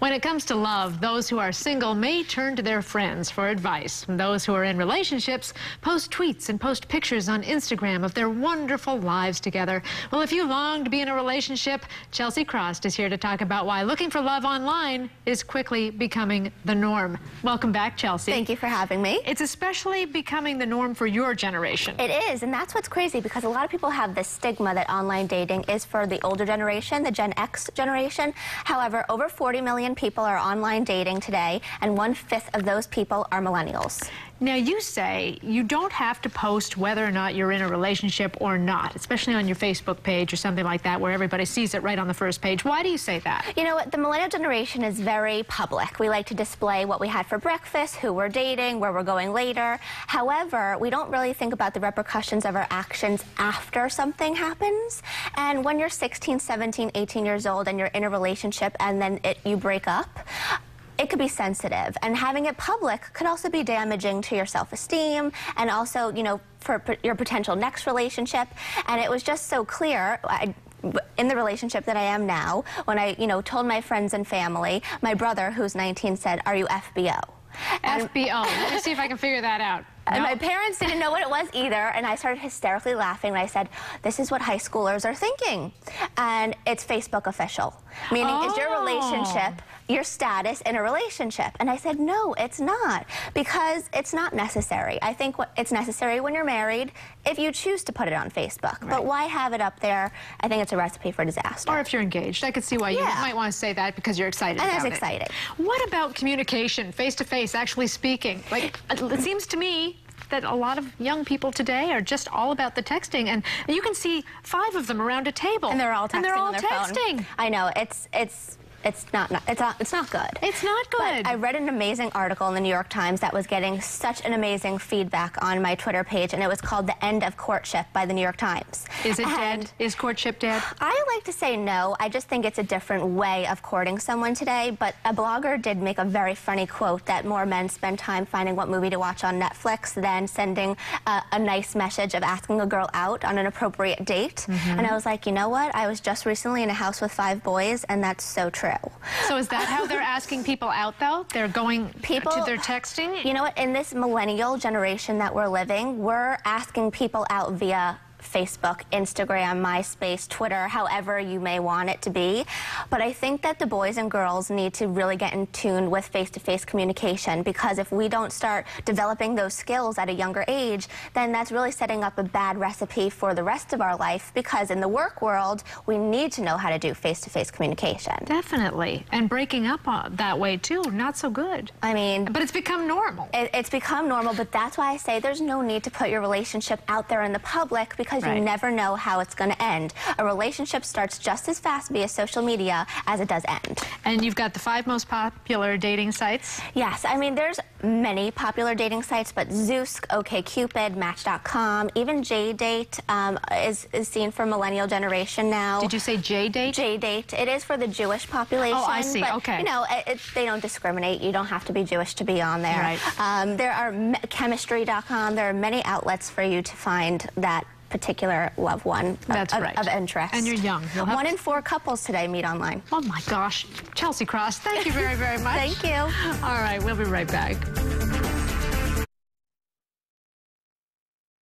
When it comes to love, those who are single may turn to their friends for advice. Those who are in relationships post tweets and post pictures on Instagram of their wonderful lives together. Well, if you long to be in a relationship, Chelsea Cross is here to talk about why looking for love online is quickly becoming the norm. Welcome back, Chelsea. Thank you for having me. It's especially becoming the norm for your generation. It is, and that's what's crazy, because a lot of people have this stigma that online dating is for the older generation, the Gen X generation. However, over 40 million people are online dating today, and 1/5 of those people are millennials. Now, you say you don't have to post whether or not you're in a relationship or not, especially on your Facebook page or something like that, where everybody sees it right on the first page. Why do you say that? You know what? The millennial generation is very public. We like to display what we had for breakfast, who we're dating, where we're going later. However, we don't really think about the repercussions of our actions after something happens. And when you're 16, 17, 18 years old and you're in a relationship and then you break up, it could be sensitive, and having it public could also be damaging to your self-esteem and also, you know, for your potential next relationship. And it was just so clear in the relationship that I am now, when I, told my friends and family, my brother, who's 19, said, "Are you FBO?" FBO. Let me see if I can figure that out. And my parents didn't know what it was either, and I started hysterically laughing, and I said, "This is what high schoolers are thinking." And it's Facebook official, meaning is your relationship your status in a relationship? And I said, no, it's not, because it's not necessary. I think it's necessary when you're married, if you choose to put it on Facebook. Right. But why have it up there? I think it's a recipe for disaster. Or if you're engaged. I could see why you might want to say that, because you're excited about it. And it's exciting. What about communication, face-to-face, actually speaking? Like, it seems to me that a lot of young people today are just all about the texting, and you can see 5 of them around a table. And they're all texting on their texting. Phone. I know, it's not good. It's not good. But I read an amazing article in the New York Times that was getting such an amazing feedback on my Twitter page, and it was called "The End of Courtship" by the New York Times. Is it dead? Is courtship dead? I like to say no. I just think it's a different way of courting someone today. But a blogger did make a very funny quote that more men spend time finding what movie to watch on Netflix than sending a nice message of asking a girl out on an appropriate date. And I was like, you know what? I was just recently in a house with 5 boys, and that's so true. So is that how they're asking people out, though? They're going to their texting? You know what? In this millennial generation that we're living, we're asking people out via Facebook, Instagram, MySpace, Twitter, however you may want it to be. But I think that the boys and girls need to really get in tune with face-to-face communication, because if we don't start developing those skills at a younger age, then that's really setting up a bad recipe for the rest of our life, because in the work world, we need to know how to do face-to-face communication. Definitely. And breaking up that way, too, not so good. I mean... But it's become normal. It's become normal, but that's why I say there's no need to put your relationship out there in the public, because you never know how it's going to end. A relationship starts just as fast via social media as it does end. And you've got the 5 most popular dating sites? Yes. I mean, there's many popular dating sites, but Zoosk, OkCupid, Match.com, even JDate is seen for millennial generation now. Did you say JDate? JDate. It is for the Jewish population. Oh, I see. But, okay. You know, they don't discriminate. You don't have to be Jewish to be on there. Right. There are Chemistry.com. There are many outlets for you to find that particular loved one of interest. And you're young. 1 in 4 couples today meet online. Oh my gosh. Chelsea Cross, thank you very, very much. Thank you. All right, we'll be right back.